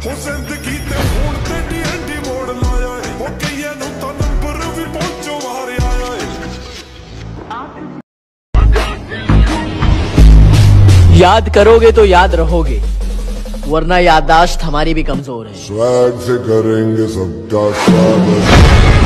हो जिंदगी ते फोन ते डीएनडी मोड़ लाया है हो कईयां नूं तां नंबर भी पहुंचो मारे आया है। याद करोगे तो याद रहोगे, वरना याददाश्त हमारी भी कमजोर है। स्वैग से करेंगे सबका स्वागत।